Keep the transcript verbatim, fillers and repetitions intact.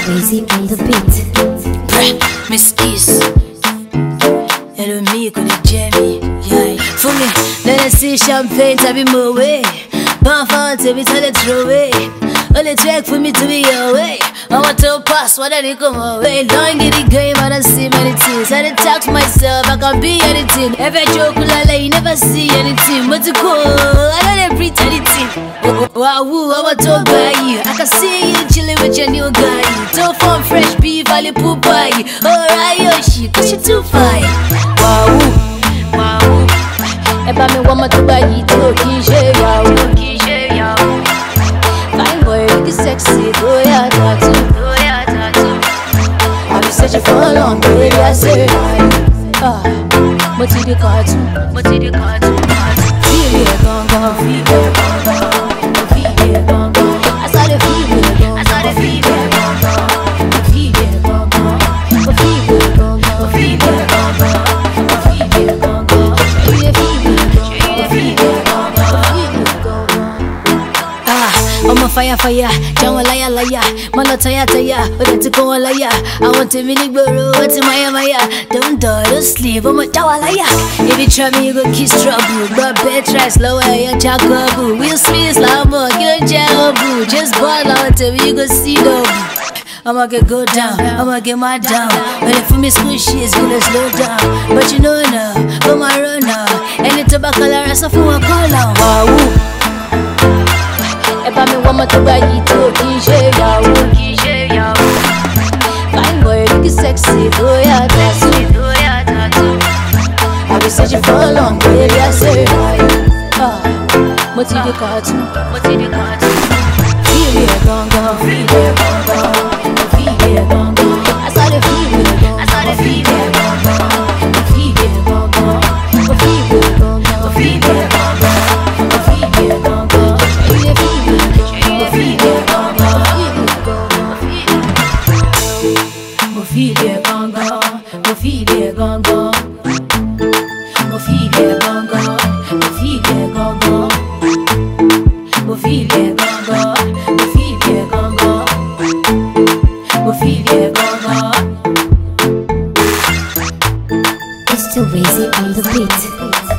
Weezy on the beat. Miss Peace. Hello me, could it Jamie? Yeah. For me, let us see champagne to be my way. Pan fan to be tell it throw away. Only track for me to be your way. I want to pass what I didn't come away. Long in the game, I don't see many things. I didn't talk to myself, I can be anything. Every joke will I you never see anything. But to go, I don't pretend anything. Wow, I want to buy you. I can see you chilling with your new guy. Two from fresh beef, I li poop by. Alright, Yoshi, cause you too fine. Wow, wow. Eba me want to buy you too, Kishe, wow. Fine boy, looking sexy, go ya tattoo. I've been searching for a long baby, I say ah, but you the cartoon, but you the cartoon. Feel it, gone, gone, feel it, gone, gone, feel it, gone, gone. I saw the feel it, gone, I saw the feel it, gone, gone, feel it, gone, gone, feel it, gone, gone, feel it, gone, gone, feel it, gone, gone, feel it, feel it, gone, gone, feel it, gone, gone. Ah, I'm a fire, fire, Jawa liar, liar, Mala taya, taya, but that's a call liar. I want to mini burrow, what's in my maya? Don't die, don't sleep, I'm a Jawa liar. If you try me, you go kiss trouble. But bed try slower, you're Jacobu. We'll squeeze lava, get a jabu. Just ball out till you go see the I'ma get go down, I'ma get my down. When it for me squishy, it's gonna slow down. But you know now, for my run now. And it's tobacco, I saw for a call out. Wow. Eba me want to buy you too, Kishe, yaw. Fine boy, looking sexy, go ya tattoo. I've been searching for a long baby, I say ah, but you the cartoon, but you the cartoon. Feel it, gone, gone, feel it, gone, gone, feel it, gone, gone. I saw the feel it, gone, I saw the feel it, gone, gone, feel it, gone, gone, feel it, gone, gone, feel it, gone, gone, feel it, gone, gone, feel it, feel it, feel it, gone, gone, feel it, gone, gone, feel it, gone, gone. Mo feel it, gone, gone, mo feel it, gone, gone, mo feel it, gone, gone, mo feel it, gone, gone, mo feel it, gone, gone. It's too Weezy on the beat.